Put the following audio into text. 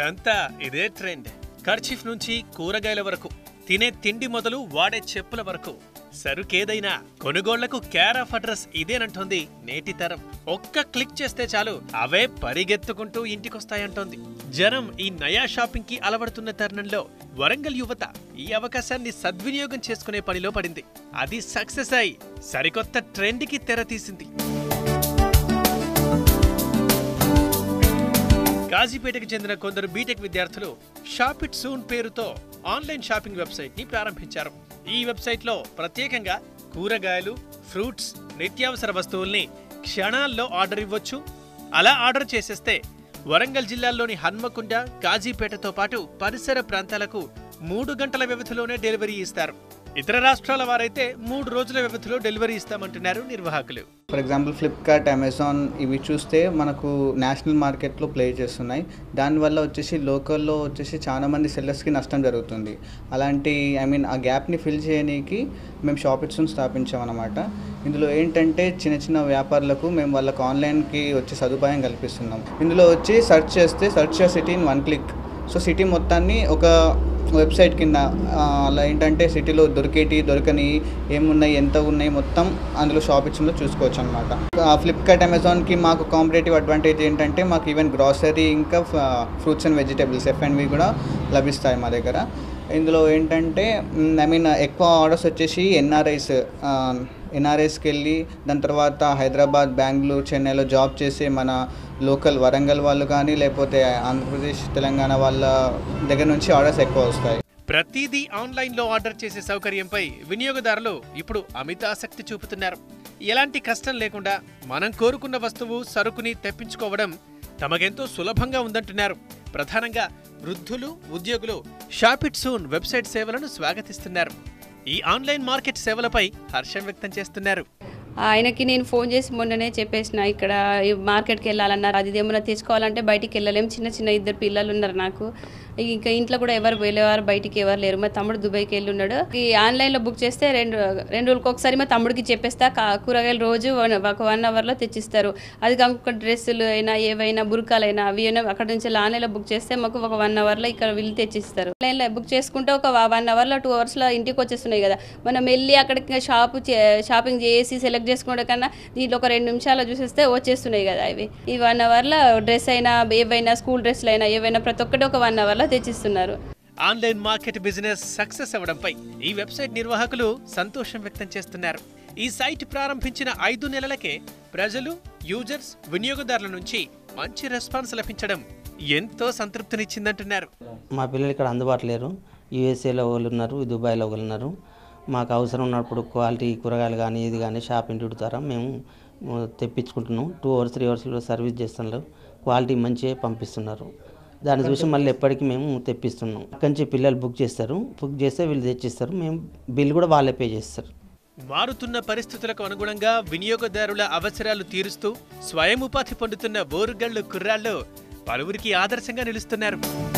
ఇప్పుడంతా ఇదే trend. Kerchief నుంచి కూరగాయల వరకు, తినే తిండి మొదలు వాడే చెప్పుల వరకు, సరుకేదైనా కొనుగోళ్లకు కేర్ ఆఫ్ అడ్రస్ ఇదేనంటోంది నేటి తరం. ఒక్క క్లిక్ చేస్తే చాలు అవే పరిగెత్తుకుంటూ ఇంటికొస్తాయంటోంది. జనం ఈ నయా షాపింగ్ కి అలవడుతున్న తరుణంలో వరంగల్ యువత ఈ అవకాశాన్ని సద్వినియోగం చేసుకునే పనిలో పడింది. అది సక్సెస్ అయి సరికొత్త ట్రెండ్ కి తెరతీసింది. కాజీపేటకు చెందిన కొందరు బీటెక్ విద్యార్థులు షాపిట్సూన్ పేరుతో ఆన్లైన్ షాపింగ్ వెబ్సైట్ ని ప్రారంభించారు. ఈ వెబ్సైట్ లో ప్రత్యేకంగా కూరగాయలు, ఫ్రూట్స్, నిత్యావసర వస్తువుల్ని క్షణాల్లో ఆర్డర్ ఇవ్వచ్చు. అలా ఆర్డర్ చేసేస్తే వరంగల్ జిల్లాలోని హన్మకొండ, కాజీపేటతో పాటు పరిసర ప్రాంతాలకు 3 గంటల వ్యవధిలోనే డెలివరీ ఇస్తారు. ఇతర రాష్ట్రాల వారైతే 3 రోజుల వ్యవధిలో డెలివరీ ఇస్తామంటున్నారు నిర్వాహకులు. ఫర్ ఎగ్జాంపుల్ ఫ్లిప్కార్ట్, అమెజాన్ ఇవి చూస్తే మనకు నేషనల్ మార్కెట్లో ప్లే చేస్తున్నాయి. దానివల్ల వచ్చేసి లోకల్లో వచ్చేసి చాలా మంది సెల్లర్స్కి నష్టం జరుగుతుంది. అలాంటి ఆ గ్యాప్ని ఫిల్ చేయడానికి మేము షాపిట్సూన్ స్థాపించామన్నమాట. ఇందులో ఏంటంటే చిన్న వ్యాపారులకు మేము వాళ్ళకు ఆన్లైన్కి వచ్చే సదుపాయం కల్పిస్తున్నాం. ఇందులో వచ్చి సెర్చ్ చేస్తే search city in 1 click. So city మొత్తాన్ని ఒక వెబ్సైట్ కింద అలా ఏంటంటే సిటీలో దొరకని ఏమున్నాయి, ఎంత ఉన్నాయి మొత్తం అందులో షాపిట్సూన్లో చూసుకోవచ్చు అనమాట. ఫ్లిప్కార్ట్, అమెజాన్కి మాకు కాంపిటేటివ్ అడ్వాంటేజ్ ఏంటంటే మాకు ఈవెన్ గ్రాసరీ ఇంకా ఫ్రూట్స్ అండ్ వెజిటేబుల్స్ F&B కూడా లభిస్తాయి మా దగ్గర. ఇందులో ఏంటంటే ఎక్కువ ఆర్డర్స్ వచ్చేసి ఎన్ఆర్ఐస్కి వెళ్ళి దాని తర్వాత హైదరాబాద్, బెంగళూరు, చెన్నైలో జాబ్ చేసే మన లోకల్ వరంగల్ వాళ్ళు కానీ లేకపోతే ఆంధ్రప్రదేశ్, తెలంగాణ వాళ్ళ దగ్గర నుంచి ఆర్డర్స్ ఎక్కువ వస్తాయి. ప్రతిదీ ఆన్లైన్లో ఆర్డర్ చేసే సౌకర్యంపై వినియోగదారులు ఇప్పుడు అమిత ఆసక్తి చూపుతున్నారు. ఎలాంటి కష్టం లేకుండా మనం కోరుకున్న వస్తువు, సరుకుని తెప్పించుకోవడం తమకెంతో సులభంగా ఉందంటున్నారు. ప్రధానంగా వృద్ధులు, ఉద్యోగులు షాపిట్సూన్ వెబ్సైట్ సేవలను స్వాగతిస్తున్నారు. ఈ ఆన్లైన్ మార్కెట్ సేవలపై హర్షం వ్యక్తం చేస్తున్నారు. ఆయనకి నేను ఫోన్ చేసి మొన్ననే చెప్పేసిన, ఇక్కడ మార్కెట్కి వెళ్ళాలన్నారు. అది ఏమన్నా తెచ్చుకోవాలంటే బయటికి వెళ్ళలేము. చిన్న 2 పిల్లలు ఉన్నారు నాకు. ఇంకా ఇంట్లో కూడా ఎవరు వెళ్ళేవారు, బయటికి ఎవరు లేరు. మా తమ్ముడు దుబాయ్కి వెళ్ళి ఉన్నాడు. ఈ ఆన్లైన్లో బుక్ చేస్తే 2 రోజులకు ఒకసారి మా తమ్ముడికి చెప్పేస్తా కూరగాయలు రోజు ఒక 1 అవర్లో తెచ్చిస్తారు. అది కాక డ్రెస్సులు అయినా ఏవైనా బుర్కాలైనా అవి అయినా అక్కడ నుంచి ఆన్లైన్లో బుక్ చేస్తే మాకు ఒక 1 అవర్లో ఇక్కడ వీళ్ళు తెచ్చిస్తారు. ఆన్లైన్లో బుక్ చేసుకుంటే ఒక 1 అవర్లో 2 అవర్స్లో ఇంటికి వచ్చేస్తున్నాయి కదా. మనం వెళ్ళి అక్కడికి షాపింగ్ చేసి సెలెక్ట్ చేసుకుంటే కన్నా దీంట్లో ఒక 2 నిమిషాలు చూసేస్తే వచ్చేస్తున్నాయి కదా. ఈ 1 అవర్లో డ్రెస్ అయినా ఏవైనా స్కూల్ డ్రెస్లు అయినా ఏవైనా ప్రతి ఒక్కటి ఒక 1 అవర్లో తెచ్చిస్తున్నారు. ఆన్లైన్ మార్కెట్ బిజినెస్ సక్సెస్ అవ్వడంపై ఈ వెబ్సైట్ నిర్వాహకులు సంతోషం వ్యక్తం చేస్తున్నారు. ఈ సైట్ ప్రారంభించిన 5 నెలలకే ప్రజలు, యూజర్స్, వినియోగదారుల నుంచి మంచి రెస్పాన్స్ లభించడం ఎంతో సంతృప్తినిచ్చిందంటున్నారు. మా పిల్లలు ఇక్కడ అందుబాటులో లేరు. యూఎస్ఏలో ఒకళ్ళు ఉన్నారు, దుబాయ్లో ఒకళ్ళు ఉన్నారు. మాకు అవసరం ఉన్నప్పుడు క్వాలిటీ కూరగాయలు కానీ ఇది కానీ షాపింగ్ ద్వారా మేము తెప్పించుకుంటున్నాం. 2 అవర్స్ 3 అవర్స్లో సర్వీస్ చేస్తున్నారు. క్వాలిటీ మంచిగా పంపిస్తున్నారు. దాన్ని చూసి మళ్ళీ ఎప్పటికీ మేము తెప్పిస్తున్నాం. అక్కడి నుంచి పిల్లలు బుక్ చేస్తారు. బుక్ చేస్తే వీళ్ళు తెచ్చిస్తారు. మేము బిల్ కూడా వాళ్ళే పే చేస్తారు. మారుతున్న పరిస్థితులకు అనుగుణంగా వినియోగదారుల అవసరాలు తీరుస్తూ స్వయం ఉపాధి పొందుతున్న బోరుగళ్లు కుర్రాళ్ళు పలువురికి ఆదర్శంగా నిలుస్తున్నారు.